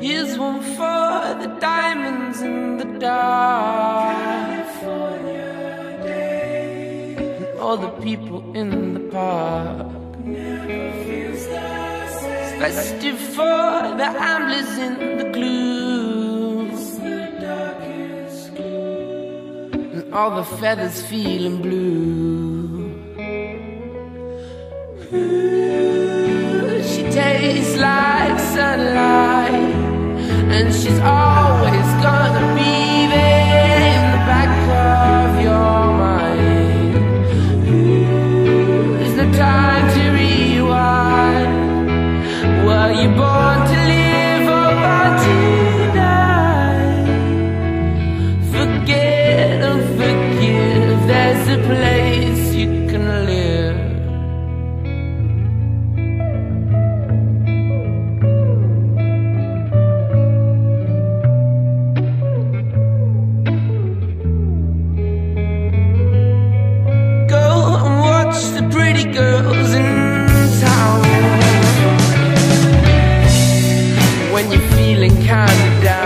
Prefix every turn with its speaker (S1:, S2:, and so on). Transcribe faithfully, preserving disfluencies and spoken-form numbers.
S1: Here's one for the diamonds in the dark, and all the people in the park. It's festive for the amblers in the gloom, and all the feathers feeling blue. Ooh, she tastes like sunlight, and she's always gonna be there in the back of your mind. Ooh, there's no time to rewind. Were you born to live or born to die? Forget and forgive, there's a place you can live. The pretty girls in town, when you're feeling kinda down.